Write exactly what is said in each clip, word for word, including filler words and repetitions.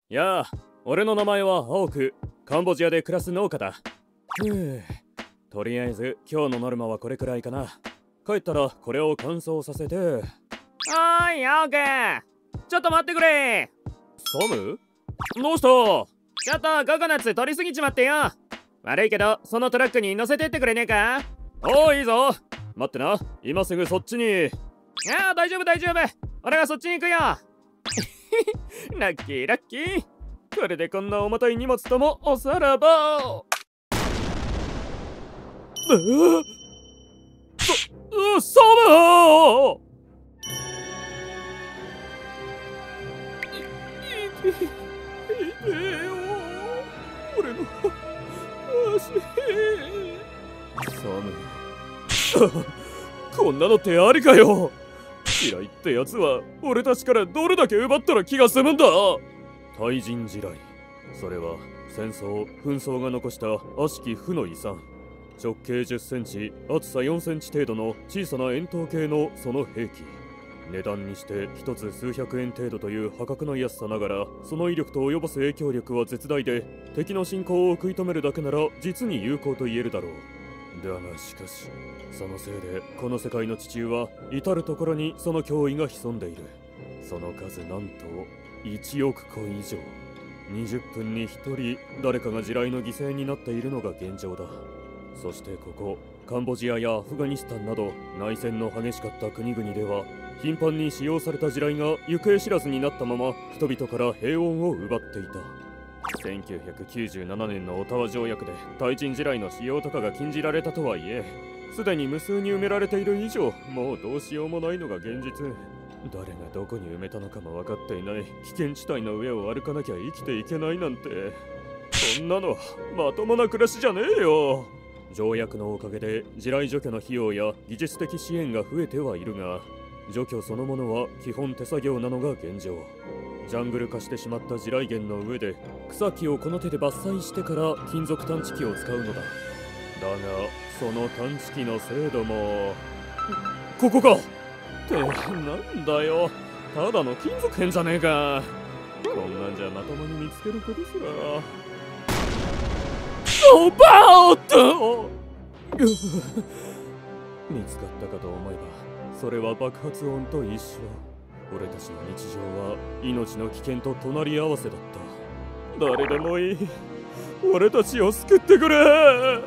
やあ、俺の名前は青く、カンボジアで暮らす農家だ。ふぅ、とりあえず今日のノルマはこれくらいかな。帰ったらこれを乾燥させて。 おーい、青く、ちょっと待ってくれ。 サム、どうした？ ちょっとココナッツ取りすぎちまってよ。悪いけど、そのトラックに乗せてってくれねえか？ おー、いいぞ。待ってな、今すぐそっちに。 いやあ、大丈夫大丈夫。俺はそっちに行くよ。ラッキーラッキー。これでこんな重たい荷物ともおさらば。 えー、サ、サム！い、いて、いてよ。俺の足。サム。こんなのってありかよ。嫌いってやつは俺たちからどれだけ奪ったら気が済むんだ。対人地雷、それは戦争紛争が残した悪しき負の遺産。直径じゅっセンチ、厚さよんセンチ程度の小さな円筒形のその兵器。値段にして一つ数百円程度という破格な安さながら、その威力と及ぼす影響力は絶大で、敵の侵攻を食い止めるだけなら実に有効と言えるだろう。だがしかし、そのせいでこの世界の地中は至る所にその脅威が潜んでいる。その数なんといちおく個以上。にじゅっぷんにひとり誰かが地雷の犠牲になっているのが現状だ。そしてここカンボジアやアフガニスタンなど内戦の激しかった国々では、頻繁に使用された地雷が行方知らずになったまま人々から平穏を奪っていた。せんきゅうひゃくきゅうじゅうななねんのオタワ条約で対人地雷の使用とかが禁じられたとはいえ、すでに無数に埋められている以上、もうどうしようもないのが現実。誰がどこに埋めたのかも分かっていない危険地帯の上を歩かなきゃ生きていけないなんて、そんなのまともな暮らしじゃねえよ。条約のおかげで地雷除去の費用や技術的支援が増えてはいるが、除去そのものは基本手作業なのが現状。ジャングル化してしまった地雷原の上で草木をこの手で伐採してから金属探知機を使うのだ。だがその探知機の精度も。ここかってなんだよ、ただの金属片じゃねえか。こんなんじゃまともに見つけることすら。おばーっと見つかったかと思えば、それは爆発音と一緒。俺たちの日常は命の危険と隣り合わせだった。誰でもいい、俺たちを救ってくれ。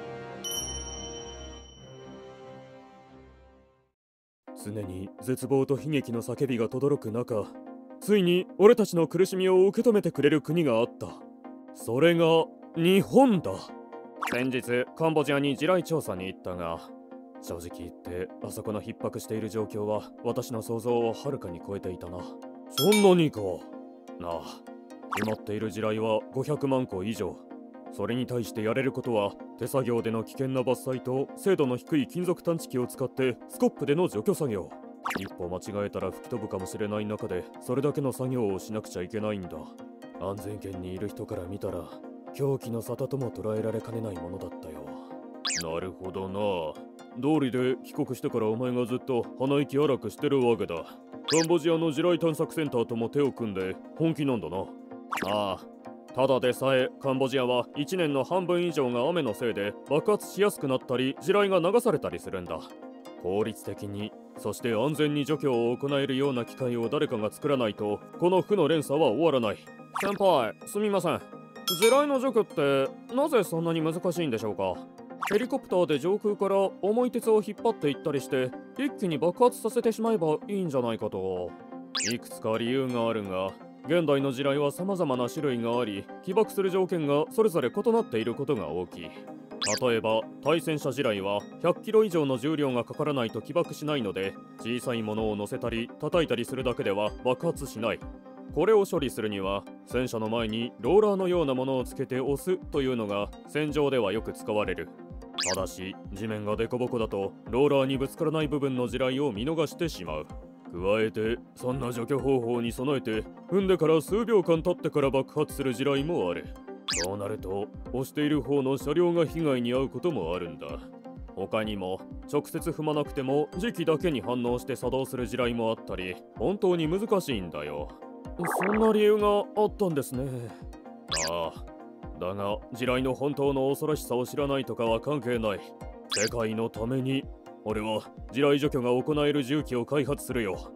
常に絶望と悲劇の叫びが轟く中、ついに俺たちの苦しみを受け止めてくれる国があった。それが日本だ。先日カンボジアに地雷調査に行ったが、正直言ってあそこの逼迫している状況は私の想像をはるかに超えていたな。そんなにか。なあ、埋まっている地雷はごひゃくまんこ以上。それに対してやれることは手作業での危険な伐採と精度の低い金属探知機を使ってスコップでの除去作業。一歩間違えたら吹き飛ぶかもしれない中でそれだけの作業をしなくちゃいけないんだ。安全圏にいる人から見たら狂気の沙汰とも捉えられかねないものだったよ。なるほどな。道理で帰国してからお前がずっと鼻息荒くしてるわけだ。カンボジアの地雷探索センターとも手を組んで本気なんだな。ああ、ただでさえカンボジアはいちねんの半分以上が雨のせいで爆発しやすくなったり地雷が流されたりするんだ。効率的に、そして安全に除去を行えるような機械を誰かが作らないとこの負の連鎖は終わらない。先輩、すみません。地雷の除去ってなぜそんなに難しいんでしょうか。ヘリコプターで上空から重い鉄を引っ張っていったりして一気に爆発させてしまえばいいんじゃないかと。いくつか理由があるが、現代の地雷は様々な種類があり、起爆する条件がそれぞれ異なっていることが大きい。例えば対戦車地雷はひゃっキロ以上の重量がかからないと起爆しないので、小さいものを乗せたり叩いたりするだけでは爆発しない。これを処理するには戦車の前にローラーのようなものをつけて押すというのが戦場ではよく使われる。ただし地面がデコボコだとローラーにぶつからない部分の地雷を見逃してしまう。加えてそんな除去方法に備えて踏んでから数秒間経ってから爆発する地雷もある。そうなると押している方の車両が被害に遭うこともあるんだ。他にも直接踏まなくても磁気だけに反応して作動する地雷もあったり、本当に難しいんだよ。 そんな理由があったんですね。ああ、だが地雷の本当の恐ろしさを知らないとかは関係ない。世界のために俺は地雷除去が行える重機を開発するよ。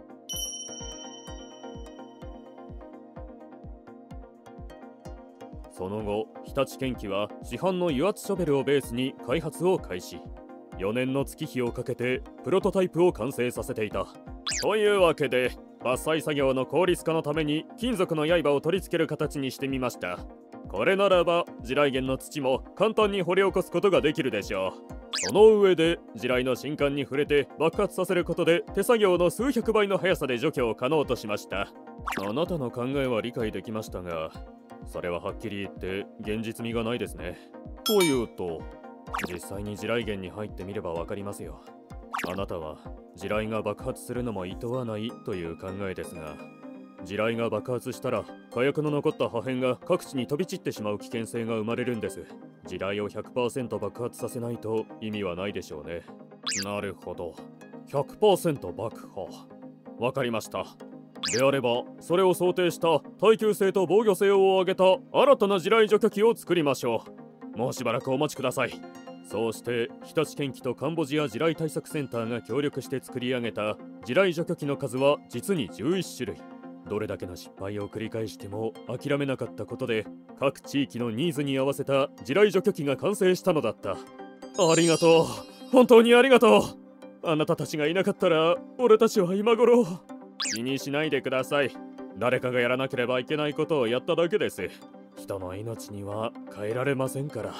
その後、日立建機は市販の油圧ショベルをベースに開発を開始。よねんの月日をかけてプロトタイプを完成させていた。というわけで伐採作業の効率化のために金属の刃を取り付ける形にしてみました。これならば地雷原の土も簡単に掘り起こすことができるでしょう。その上で地雷の新管に触れて爆発させることで手作業の数百倍の速さで除去を可能としました。あなたの考えは理解できましたが、それははっきり言って現実味がないですね。というと、実際に地雷原に入ってみればわかりますよ。あなたは地雷が爆発するのも厭わないという考えですが、地雷が爆発したら火薬の残った破片が各地に飛び散ってしまう危険性が生まれるんです。地雷を ひゃくパーセント 爆発させないと意味はないでしょうね。なるほど、 ひゃくパーセント 爆破。わかりました。であればそれを想定した耐久性と防御性を上げた新たな地雷除去機を作りましょう。もうしばらくお待ちください。そうして日立建機とカンボジア地雷対策センターが協力して作り上げた地雷除去機の数は実にじゅういち種類。どれだけの失敗を繰り返しても諦めなかったことで各地域のニーズに合わせた地雷除去機が完成したのだった。ありがとう、本当にありがとう。あなたたちがいなかったら俺たちは今頃。気にしないでください。誰かがやらなければいけないことをやっただけです。人の命には変えられませんから。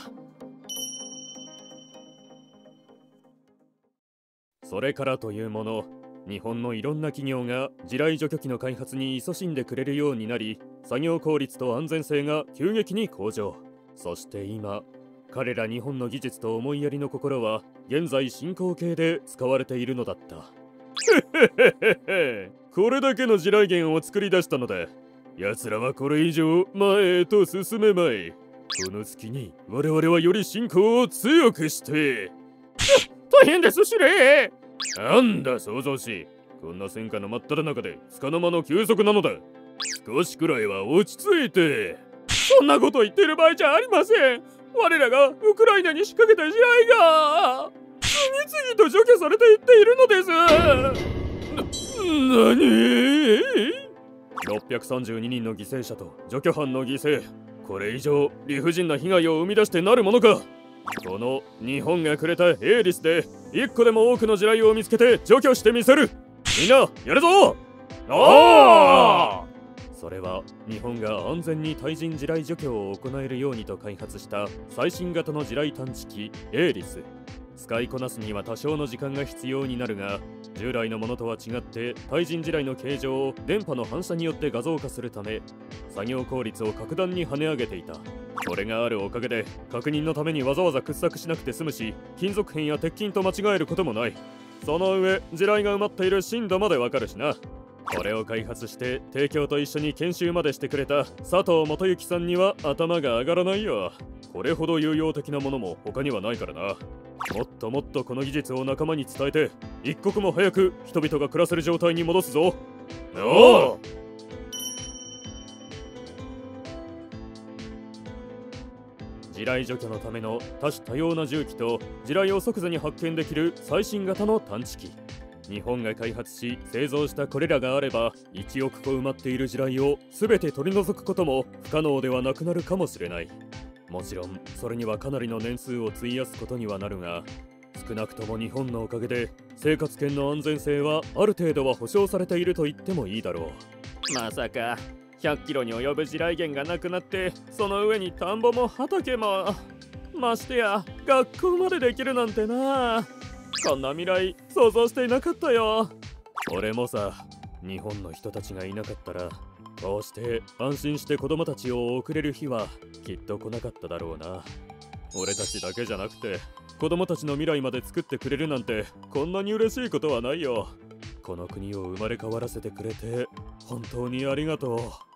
それからというもの、日本のいろんな企業が地雷除去機の開発に勤しんでくれるようになり、作業効率と安全性が急激に向上。そして今、彼ら日本の技術と思いやりの心は現在進行形で使われているのだった。これだけの地雷原を作り出したのだ。奴らはこれ以上前へと進めまい。この隙に我々はより進行を強くして。 大変です、司令。 なんだ想像し、こんな戦火の真っ只中で束の間の休息なのだ。少しくらいは落ち着いて。 そんなこと言ってる場合じゃありません。我らがウクライナに仕掛けた地雷が次々と除去されていっているのです。 な、なに？ろっぴゃくさんじゅうににんの犠牲者と除去班の犠牲。これ以上理不尽な被害を生み出してなるものか。この日本がくれたエーリスで一個でも多くの地雷を見つけて除去してみせる。みんなやるぞ。ああ、それは日本が安全に対人地雷除去を行えるようにと開発した最新型の地雷探知機エーリス。使いこなすには多少の時間が必要になるが、従来のものとは違って対人地雷の形状を電波の反射によって画像化するため、作業効率を格段に跳ね上げていた。これがあるおかげで確認のためにわざわざ掘削しなくて済むし、金属片や鉄筋と間違えることもない。その上地雷が埋まっている深度までわかるしな。これを開発して提供と一緒に研修までしてくれた佐藤元幸さんには頭が上がらないよ。これほど有用的なものも他にはないからな。もっともっとこの技術を仲間に伝えて、一刻も早く人々が暮らせる状態に戻すぞ。おう。地雷除去のための多種多様な重機と地雷を即座に発見できる最新型の探知機。日本が開発し製造したこれらがあれば、いちおく個埋まっている地雷を全て取り除くことも不可能ではなくなるかもしれない。もちろんそれにはかなりの年数を費やすことにはなるが、少なくとも日本のおかげで生活圏の安全性はある程度は保証されていると言ってもいいだろう。まさかひゃっキロに及ぶ地雷原がなくなって、その上に田んぼも畑も、ましてや学校までできるなんてな。こんな未来想像していなかったよ。 俺もさ、日本の人たちがいなかったらこうして安心して子供たちを送れる日はきっと来なかっただろうな。俺たちだけじゃなくて子供たちの未来まで作ってくれるなんてこんなに嬉しいことはないよ。この国を生まれ変わらせてくれて本当にありがとう。